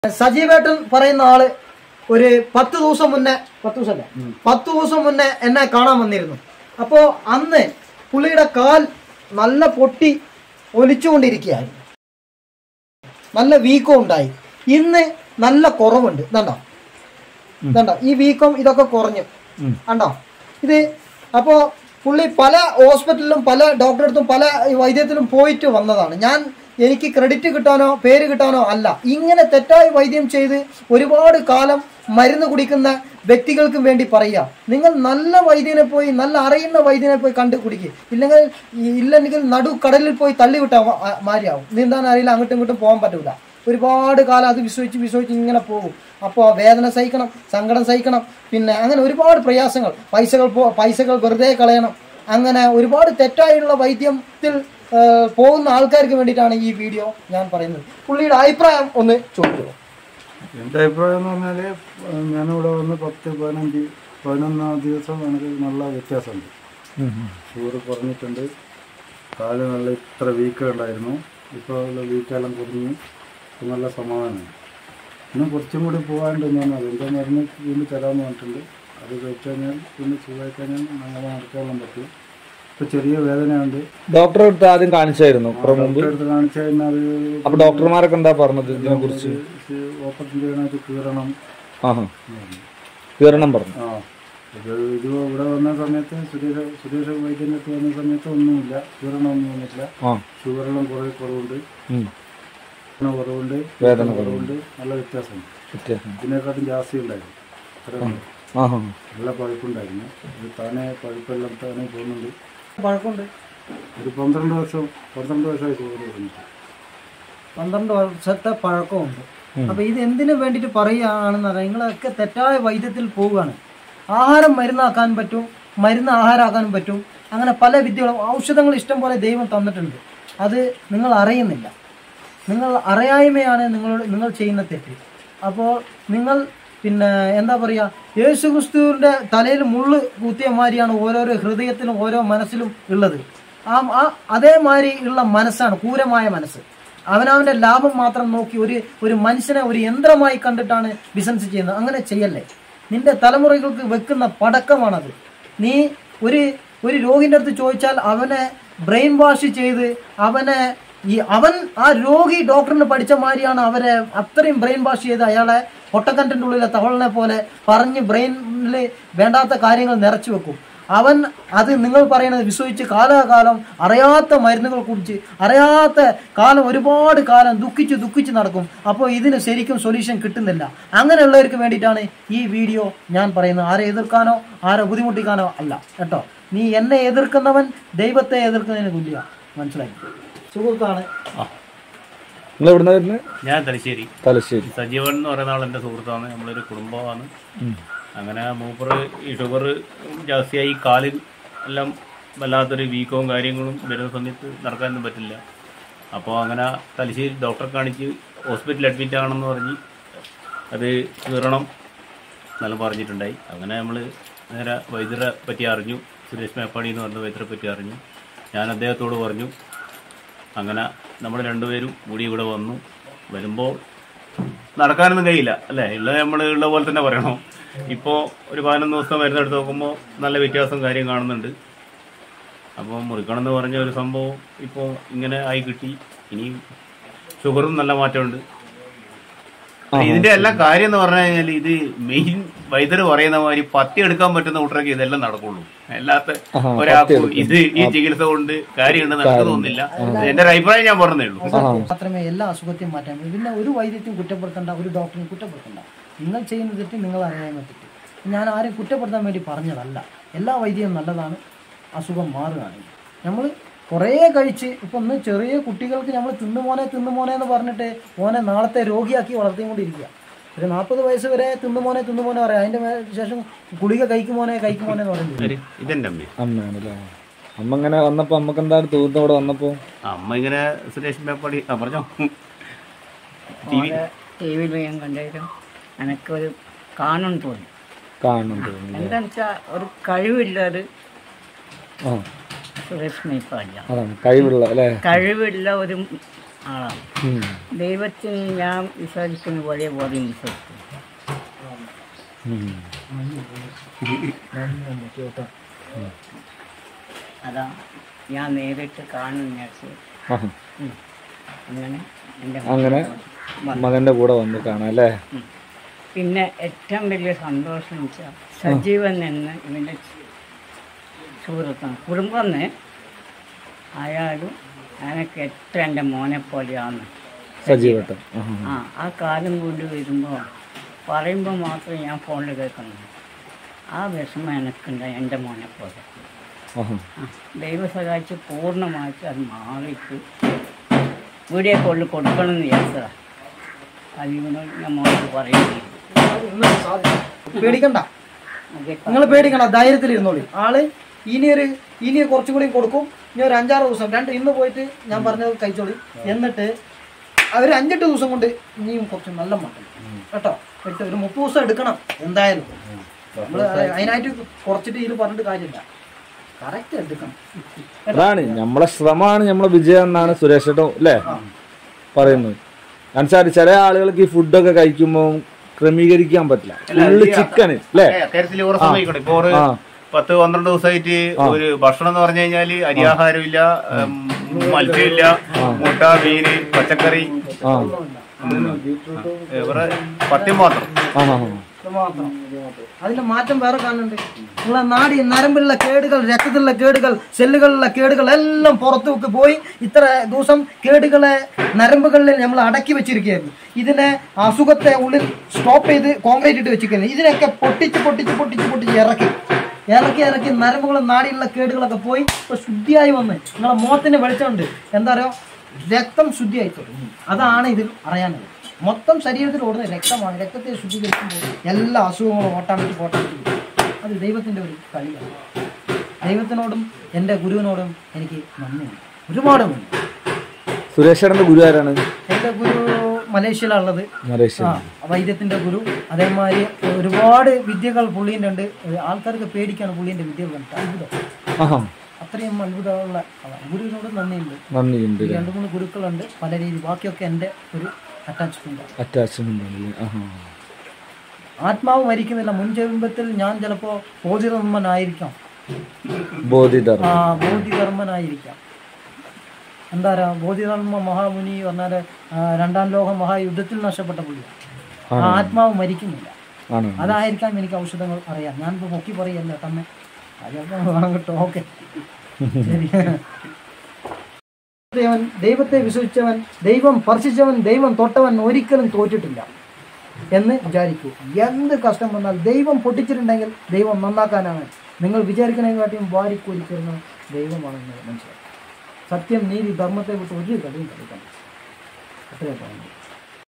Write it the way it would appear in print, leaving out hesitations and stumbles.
സജീവേട്ടൻ പറയുന്ന ആള് ഒരു 10 ദിവസം മുന്നേ 10 ദിവസം മുന്നേ എന്നെ കാണാൻ വന്നിരുന്നു. അപ്പോൾ അന്ന് പുള്ളിയുടെ കാൽ നല്ല പൊട്ടി ഒലിച്ചുകൊണ്ടിരിക്കുകയായിരുന്നു, നല്ല വീക്കം ഉണ്ടായി. ഇന്ന് നല്ല കുറവുണ്ട്. ഇതണ്ടോ ഈ വീക്കം ഇതൊക്കെ കുറഞ്ഞു കണ്ടോ ഇത്. അപ്പോൾ പുള്ളി പല ഹോസ്പിറ്റലിലും പല ഡോക്ടറെ അടുത്തും പല വൈദ്യത്തിലും പോയിട്ട് വന്നതാണ്. എനിക്ക് ക്രെഡിറ്റ് കിട്ടാനോ പേര് കിട്ടാനോ അല്ല. ഇങ്ങനെ തെറ്റായി വൈദ്യം ചെയ്ത് ഒരുപാട് കാലം മരുന്ന് കുടിക്കുന്ന വ്യക്തികൾക്ക് വേണ്ടി പറയുക, നിങ്ങൾ നല്ല വൈദ്യനെ പോയി, നല്ല അറിയുന്ന വൈദ്യനെ പോയി കണ്ടു കുടിക്കുക. ഇല്ലെങ്കിൽ നടുക്കടലിൽ പോയി തള്ളിവിട്ടാ മാരിയാവും. നീന്താൻ അറിയില്ല, അങ്ങോട്ടും ഇങ്ങോട്ടും പോകാൻ പറ്റൂല. ഒരുപാട് കാലം അത് വിശ്വസിച്ച് ഇങ്ങനെ പോകും. അപ്പോൾ വേദന സഹിക്കണം, സങ്കടം സഹിക്കണം, പിന്നെ അങ്ങനെ ഒരുപാട് പ്രയാസങ്ങൾ, പൈസകൾ വെറുതെ കളയണം. അങ്ങനെ ഒരുപാട് തെറ്റായുള്ള വൈദ്യത്തിൽ പോകുന്ന ആൾക്കാർക്ക് വേണ്ടിയിട്ടാണ് ഈ വീഡിയോ ഞാൻ പറയുന്നത്. പുള്ളിയുടെ അഭിപ്രായം ഒന്ന് ചോദിക്കുമോ? എൻ്റെ അഭിപ്രായം എന്ന് പറഞ്ഞാൽ, ഞാനിവിടെ വന്ന് 10-11 ദിവസം എനിക്ക് നല്ല വ്യത്യാസമുണ്ട്. ഷുഗർ കുറഞ്ഞിട്ടുണ്ട്, കാല് നല്ല ഇത്ര വീക്ക് ഉണ്ടായിരുന്നു, ഇപ്പോൾ വീക്കെല്ലാം കുറഞ്ഞ് നല്ല സമാധാനമാണ്. ഇന്ന് കുറച്ചും കൂടി പോകാണ്ട് ഞാൻ അതിൻ്റെ മരുന്ന് വീണ്ടും തരാമെന്ന് പറഞ്ഞിട്ടുണ്ട്. അത് കഴിച്ചു കഴിഞ്ഞാൽ പിന്നെ സുഖമായി കഴിഞ്ഞാൽ അങ്ങനെ നടക്കാനും പറ്റും. ഇപ്പോൾ ചെറിയ വേദനയുണ്ട്. ഡോക്ടറെ അടുത്ത് ആദ്യം കാണിച്ചായിരുന്നു? ഡോക്ടറെ അടുത്ത് കാണിച്ചു കഴിഞ്ഞാൽ അപ്പോൾ ഡോക്ടർമാരൊക്കെ എന്താ പറഞ്ഞത് ഇതിനെ കുറിച്ച്? ഓപ്പറേഷൻ ചെയ്യണത് കീറണം പറഞ്ഞു. ഇത് ഇവിടെ വന്ന സമയത്ത് സുരേഷ് വൈദ്യൻ്റെ അടുത്ത് വന്ന സമയത്ത് ഒന്നുമില്ല, കീറണമൊന്നും വന്നിട്ടില്ല. ഷുഗറെല്ലാം കുറവുണ്ട്, വേദന കുറവുണ്ട്, നല്ല വ്യത്യാസമുണ്ട്. ഇതിനെക്കാട്ടും ജാസ്തി ഉണ്ടായിരുന്നു, നല്ല പഴുപ്പുണ്ടായിരുന്നു. ഇത് താനെ പഴുപ്പെല്ലാം താനെ പോകുന്നുണ്ട്. പഴക്കമുണ്ട്. ഒരു 12 വർഷമായി ഷുഗർ കഴിഞ്ഞിട്ട്. 12 വർഷത്തെ പഴക്കമുണ്ട്. അപ്പോൾ ഇത് എന്തിനു വേണ്ടിയിട്ട് പറയുകയാണെന്ന് അറിയാം. നിങ്ങളൊക്കെ തെറ്റായ വൈദ്യത്തിൽ പോവുകയാണ്. ആഹാരം മരുന്നാക്കാൻ പറ്റും, മരുന്ന് ആഹാരമാക്കാനും പറ്റും. അങ്ങനെ പല വിദ്യകളും ഔഷധങ്ങൾ ഇഷ്ടം പോലെ ദൈവം തന്നിട്ടുണ്ട്. അത് നിങ്ങൾ അറിയുന്നില്ല. നിങ്ങൾ അറിയായ്മയാണ് നിങ്ങൾ ചെയ്യുന്ന തെറ്റ്. അപ്പോൾ നിങ്ങൾ പിന്നെ എന്താ പറയുക, യേശു ക്രിസ്തുവിൻ്റെ തലയിൽ മുള്ള് കുത്തിയമാതിരിയാണ് ഓരോരോ ഹൃദയത്തിലും ഓരോ മനസ്സിലും ഉള്ളത്. അതേമാതിരി ഉള്ള മനസ്സാണ് ക്രൂരമായ മനസ്സ്. അവനവൻ്റെ ലാഭം മാത്രം നോക്കി ഒരു മനുഷ്യനെ ഒരു യന്ത്രമായി കണ്ടിട്ടാണ് ബിസിനസ് ചെയ്യുന്നത്. അങ്ങനെ ചെയ്യല്ലേ. നിന്റെ തലമുറകൾക്ക് വെക്കുന്ന പടക്കമാണത്. നീ ഒരു രോഗിൻ്റെ അടുത്ത് ചോദിച്ചാൽ അവനെ ബ്രെയിൻ വാഷ് ചെയ്ത് അവൻ ആ രോഗി ഡോക്ടറിന് പഠിച്ച മാതിരിയാണ് അവരെ അത്രയും ബ്രെയിൻ വാഷ് ചെയ്ത് അയാളെ പൊട്ടക്കൻ്റെ ഉള്ളിലെ തവളനെ പോലെ പറഞ്ഞ് ബ്രെയിനിൽ വേണ്ടാത്ത കാര്യങ്ങൾ നിറച്ചു വെക്കും. അവൻ അത് നിങ്ങൾ പറയുന്നത് വിശ്വസിച്ച് കാലാകാലം അറിയാത്ത മരുന്നുകൾ കുടിച്ച് അറിയാത്ത കാലം ഒരുപാട് കാലം ദുഃഖിച്ച് നടക്കും. അപ്പോൾ ഇതിന് ശരിക്കും സൊല്യൂഷൻ കിട്ടുന്നില്ല. അങ്ങനെയുള്ളവർക്ക് വേണ്ടിയിട്ടാണ് ഈ വീഡിയോ ഞാൻ പറയുന്നത്. ആരെ എതിർക്കാനോ ആരെ ബുദ്ധിമുട്ടിക്കാനോ അല്ല കേട്ടോ. നീ എന്നെ എതിർക്കുന്നവൻ ദൈവത്തെ എതിർക്കുന്നതിന് തുല്യ. മനസ്സിലായി? സുഹൃത്താണ്. ഞാൻ തലശ്ശേരി. സജീവൻ എന്ന് പറയുന്ന ആൾ എൻ്റെ സുഹൃത്താണ്, നമ്മളൊരു കുടുംബമാണ്. അങ്ങനെ മൂപ്പറ് ഈ ഷുഗർ ജാസ്തിയായി കാലിൽ എല്ലാം വല്ലാത്തൊരു വീക്കവും കാര്യങ്ങളും വരുന്ന സമയത്ത് നടക്കാനൊന്നും പറ്റില്ല. അപ്പോൾ അങ്ങനെ തലശ്ശേരി ഡോക്ടറെ കാണിച്ച് ഹോസ്പിറ്റലിൽ അഡ്മിറ്റ് ആണെന്ന് പറഞ്ഞ് അത് കീറണം എന്നെല്ലാം പറഞ്ഞിട്ടുണ്ടായി. അങ്ങനെ നമ്മൾ നേരെ വൈദ്യരെ പറ്റി അറിഞ്ഞു. സുരേഷ് മേപ്പാടി എന്ന് പറഞ്ഞ വൈദ്യരെ പറ്റി അറിഞ്ഞു. ഞാൻ അദ്ദേഹത്തോട് പറഞ്ഞു. അങ്ങനെ നമ്മൾ രണ്ടുപേരും കൂടി ഇവിടെ വന്നു. വരുമ്പോൾ നടക്കാനൊന്നും കഴിയില്ല അല്ലേ, ഉള്ള പോലെ തന്നെ പറയണം. ഇപ്പോൾ ഒരു 11 ദിവസം മരുന്നെടുത്ത് നോക്കുമ്പോൾ നല്ല വ്യത്യാസം കാര്യം കാണുന്നുണ്ട്. അപ്പോൾ മുറിക്കണം എന്ന് പറഞ്ഞ ഒരു സംഭവം ഇപ്പോൾ ഇങ്ങനെ ആയി കിട്ടി. ഇനി ഷുഗറും നല്ല മാറ്റമുണ്ട്. ഇതിന്റെ എല്ലാം കാര്യം എന്ന് പറഞ്ഞു കഴിഞ്ഞാൽ ഇത് മെയിൻ വൈദ്യർ പറയുന്ന മാതിരി പത്തി എടുക്കാൻ പറ്റുന്ന കൂട്ടരൊക്കെ ഇതെല്ലാം നടക്കുള്ളൂ. അല്ലാത്ത ഒരാൾക്കും ഇത് ഈ ചികിത്സ കൊണ്ട് കാര്യമുണ്ടെന്ന് എനിക്ക് തോന്നുന്നില്ല. എന്റെ ഒരു അഭിപ്രായം ഞാൻ പറഞ്ഞേ ഉള്ളൂ. മാത്രമേ എല്ലാ അസുഖത്തെയും മാറ്റാൻ. ഇതിനെ ഒരു വൈദ്യത്തെയും കുറ്റപ്പെടുത്തണ്ട, ഒരു ഡോക്ടറിനെ കുറ്റപ്പെടുത്തണ്ട. നിങ്ങൾ ചെയ്യുന്ന തെറ്റ് നിങ്ങൾ അറിയാൻ പറ്റിട്ട്. ഞാൻ ആരെയും കുറ്റപ്പെടുത്താൻ വേണ്ടി പറഞ്ഞതല്ല. എല്ലാ വൈദ്യവും നല്ലതാണ്, അസുഖം മാറുകയാണ്. നമ്മൾ കുറേ കഴിച്ച് ഇപ്പം ഒന്ന് ചെറിയ കുട്ടികൾക്ക് നമ്മൾ തിന്നുമോനെ എന്ന് പറഞ്ഞിട്ട് മോനെ നാളത്തെ രോഗിയാക്കി വളർത്തിക്കൊണ്ടിരിക്കുക. ഒരു 40 വയസ്സ് വരെ തിന്നുമോനെ പറയാം. അതിന്റെ ശേഷം ഗുളിക കഴിക്കുമോനെ എന്ന് പറയുന്നത് ഇതെന്റെ അമ്മയാണല്ലേ. അമ്മ ഇങ്ങനെ വന്നപ്പോ അമ്മക്ക് എന്താണ് തോന്നുന്നത്? ഇവിടെ വന്നപ്പോ അമ്മ ഇങ്ങനെ സുരേഷ് മേപ്പാടി പറഞ്ഞോ ടി വിയിൽ ഞാൻ കണ്ടായിരുന്നു. എനക്കൊരു കാണുന്നു തോന്നി. എന്താണെന്ന് വെച്ചാൽ ഒരു കഴിവില്ലാതെ സുരേഷ് മേപ്പാടിയാണ്. കഴിവുള്ള ഒരു ആളാണ്. ദൈവത്തിന് ഞാൻ വിശ്വസിക്കുന്ന പോലെ ബോധ്യം വിശ്വസിക്കും. അതാ ഞാൻ നേരിട്ട് കാണുന്ന അങ്ങനെ അങ്ങനെ മകന്റെ കൂടെ വന്ന് കാണാം അല്ലേ. പിന്നെ ഏറ്റവും വലിയ സന്തോഷം എന്ന് വെച്ചാൽ സജീവൻ എന്ന് ഇവൻ്റെ സുഹൃത്താണ്. കുടുംബം ആയാലും എനിക്ക് ഏറ്റവും എൻ്റെ മോനെ പോലെയാണ് സജീവട്ടൻ. ആ കാലം കൊണ്ട് വരുമ്പോൾ പറയുമ്പോൾ മാത്രമേ ഞാൻ ഫോണിൽ കേൾക്കുന്നു. ആ വിഷമം എനിക്കുണ്ട് എൻ്റെ മോനെ പോലെ. ദൈവം സഹായിച്ച് പൂർണ്ണമായിട്ട് അത് മാറിയിട്ട് വീഡിയോ കോളിൽ കൊടുക്കണമെന്ന് വിചാരിച്ചതാണ്. അതിനോട് ഞാൻ മോനോട് പറയുന്നു. പേടിക്കണ്ട, നിങ്ങൾ പേടിക്കണ്ട, ധൈര്യത്തിലിരുന്നോളി. ആള് ഇനി കുറച്ചും കൂടി കൊടുക്കും. ഇനി ഒരു 5-6 ദിവസം ഇന്ന് പോയിട്ട് ഞാൻ പറഞ്ഞത് കഴിച്ചോളി. എന്നിട്ട് അവർ 5-8 ദിവസം കൊണ്ട് ഇനിയും കുറച്ച് നല്ല മട്ടൻ കേട്ടോ. ഒരു 30 ദിവസം എടുക്കണം എന്തായാലും. നമ്മള് അതിനായിട്ട് കുറച്ചിട്ട് ഇതിൽ പറഞ്ഞിട്ട് കാര്യമില്ല, കറക്റ്റ് എടുക്കണം. അതാണ് നമ്മളെ ശ്രമമാണ് നമ്മളെ വിജയം എന്നാണ് സുരേഷ് ചേട്ടൻ അല്ലേ പറയുന്നത്. കാരണം ചില ആളുകൾക്ക് ഈ ഫുഡൊക്കെ കഴിക്കുമ്പോൾ ക്രമീകരിക്കാൻ പറ്റില്ല. ഫുള്ള് ചിക്കൻ അല്ലേ. ഇപ്പൊ 10-12 ദിവസമായിട്ട് ഒരു ഭക്ഷണം എന്ന് പറഞ്ഞു കഴിഞ്ഞാല് അരിയാഹാരം ഇല്ല, മത്സ്യമില്ല, മുട്ട, മീന്, പച്ചക്കറി, പട്ടിയും മാത്രം. അതിന്റെ മാറ്റം വേറെ കാണുന്നുണ്ട്. നിങ്ങളെ നാടി നരമ്പിലുള്ള കേടുകൾ, രക്തത്തിലുള്ള കേടുകൾ, സെല്ലുകളിലുള്ള കേടുകൾ എല്ലാം പുറത്തേക്ക് പോയി ഇത്ര ദിവസം കേടുകളെ നരമ്പുകളിൽ നമ്മൾ അടക്കി വെച്ചിരിക്കുകയായിരുന്നു. ഇതിനെ അസുഖത്തെ ഉള്ളിൽ സ്റ്റോപ്പ് ചെയ്ത് കോൺക്രീറ്റ് ഇട്ട് വെച്ചിരിക്കുന്നത്. ഇതിനൊക്കെ പൊട്ടിച്ച് ഇറക്കി നരമ്പുകളും നാടിയുള്ള കേടുകളൊക്കെ പോയി ഇപ്പൊ ശുദ്ധിയായി വന്ന് നിങ്ങളെ മുഖത്തിന് വെളിച്ചമുണ്ട്. എന്താ പറയുക, രക്തം ശുദ്ധിയായി തുടങ്ങി. അതാണ് ഇതിൽ അറിയാനുള്ളത്. മൊത്തം ശരീരത്തിൽ ഓടുന്ന രക്തമാണ്. രക്തത്തെ ശുദ്ധീകരിക്കുമ്പോൾ എല്ലാ അസുഖങ്ങളും ഓട്ടോമാറ്റിക്. അത് ദൈവത്തിൻ്റെ ഒരു കളിയാണ്. ദൈവത്തിനോടും എൻ്റെ ഗുരുവിനോടും എനിക്ക് നന്ദിയുണ്ട്, ഒരുപാട് നന്ദി. സുരേഷേട്ടൻ്റെ ഗുരു ആരാണ്? എൻ്റെ ഗുരു മലേഷ്യയിലുള്ളത്, വൈദ്യത്തിൻ്റെ ഗുരു. അതേമാതിരി ഒരുപാട് വിദ്യകൾ പുള്ളീൻ്റെ ഉണ്ട്. ആൾക്കാർക്ക് പേടിക്കാണ് പുള്ളീൻ്റെ വിദ്യകൾ. അത്ഭുതം, അത്രയും അത്ഭുതമുള്ള ഗുരുവിനോട് നന്ദിയുണ്ട്. 2-3 ഗുരുക്കളുണ്ട് പല രീതി. ബാക്കിയൊക്കെ എൻ്റെ ഒരു അറ്റാച്ച്മെന്റ്. ആത്മാവ് മരിക്കുന്നില്ല. മുൻ ജന്മത്തിൽ ഞാൻ ചിലപ്പോ ബോധിധർമ്മനായിരിക്കാം. എന്താ പറയാ, ബോധിധർമ്മ മഹാമുനി പറഞ്ഞാല് 2ാം ലോക മഹായുദ്ധത്തിൽ നഷ്ടപ്പെട്ട പുള്ളിയാണ്. ആത്മാവ് മരിക്കുന്നില്ല. അതായിരിക്കാം എനിക്ക് ഔഷധങ്ങൾ അറിയാം. ഞാനിപ്പോ പൊക്കി പറയല്ല തന്നെ, അതൊക്കെ വേണം കേട്ടോ. ഓക്കെ, ശരി. ദൈവത്തെ വിശ്വസിച്ചവൻ, ദൈവം സ്പർശിച്ചവൻ, ദൈവം തൊട്ടവൻ ഒരിക്കലും തോറ്റിട്ടില്ല എന്ന് വിചാരിക്കൂ. എന്ത് കഷ്ടം വന്നാൽ ദൈവം പൊട്ടിച്ചിട്ടുണ്ടെങ്കിൽ ദൈവം നന്നാക്കാനാണ്. നിങ്ങൾ വിചാരിക്കുന്നതിനെക്കാട്ടിയും വാരിക്കോരിക്കുന്ന ദൈവമാണെന്ന് മനസ്സിലാക്കും. സത്യം, നീതി, ധർമ്മത്തെ വിട്ട് ഒരു കളിയും കളിക്കണം. അത്രയും പറഞ്ഞു.